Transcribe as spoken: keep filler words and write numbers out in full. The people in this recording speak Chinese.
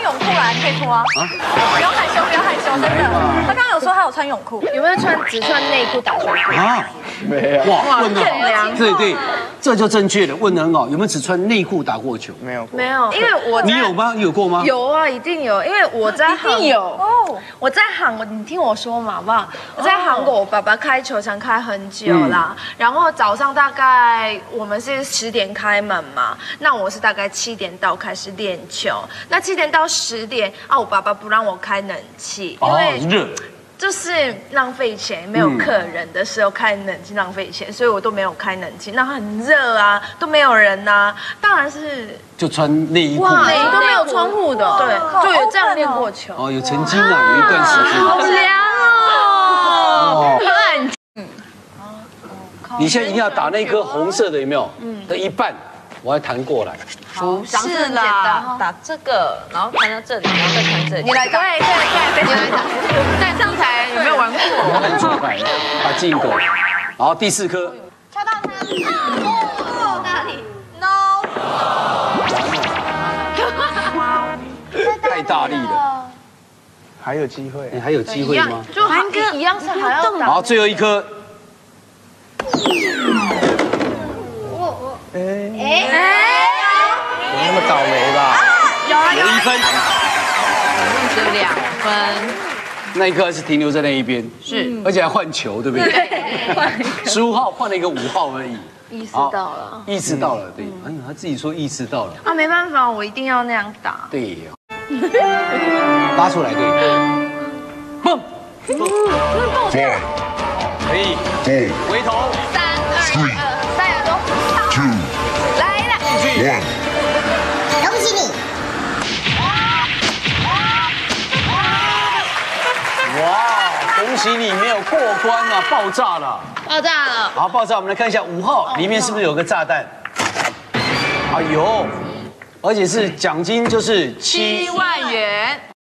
泳裤来，你可以脱啊。不用害羞，不用害羞，真的。他刚刚有说他有穿泳裤， 有没有穿只穿内裤打球裤？ 啊， 没有， 哇，问的凉对对，这就正确的，问的很好。有没有只穿内裤打过球？ 没有， 没有，因为我你有吗？你有过吗？ 有啊，一定有，因为我在韩国有哦，我在韩国，你听我说嘛，好不好？我在韩国，我爸爸开球场开很久啦，然后早上大概我们是十点开门嘛，那我是大概七点到开始练球，那七点到十点啊，我爸爸不让我开冷气，因为热。 就是浪费钱，没有客人的时候开冷气浪费钱，所以我都没有开冷气。那很热啊，都没有人呐、啊，当然是就穿内衣裤， 哇，都没有窗户的，对，就有这样练过球。 哦，有曾经啊，有一段时间。 好凉哦！ 嗯，你现在一定要打那颗红色的，有没有？嗯，的一半，我要弹过来。 不是啦，打这个，然后弹到这里，然后再弹这里。你来打，对对对，你来打。站上台有没有玩过？ 很出来，把进一个。好，第四颗。 敲到它。哦，哪里 ？No。 太大力了。 还有机会， 你还有机会吗？ 就还跟一样是还要打。 好，最后一颗。 哎哎，有那么倒霉吧？ 有啊有一分， 只有两分。 那一颗是停留在那一边， 是， 而且还换球，对不对？十五号换了一个五号而已。 意识到了， 意识到了，对。哎呦，他自己说意识到了。 啊，没办法，我一定要那样打。 对。拉出来，对。蹦。 Four, 可以。 four, 回头。 三二二，三耳朵。 two, 来了。 one. 恭喜你！ 哇，恭喜你没有过关啊，爆炸了。 爆炸了！ 好，爆炸！我们来看一下五号里面是不是有个炸弹？啊有，而且是奖金就是七七万元。